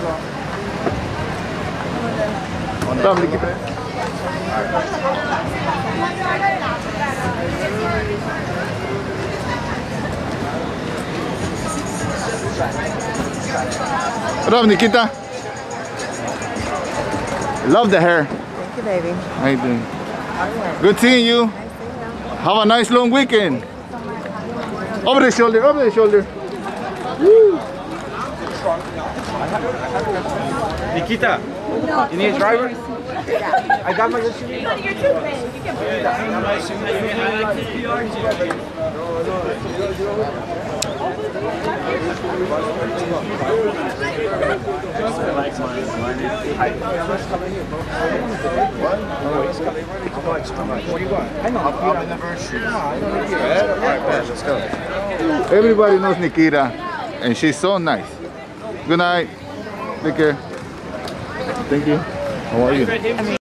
Stop, Nikita. What up, Nikita? Love the hair. Thank you, baby. How you doing? Good seeing you. Have a nice long weekend. Over the shoulder, over the shoulder. Woo. Nikita, you need a driver? I got my SUV. You're too big. You can put it down. Everybody knows Nikita, and she's so nice. Good night. Take care. Thank you. How are you?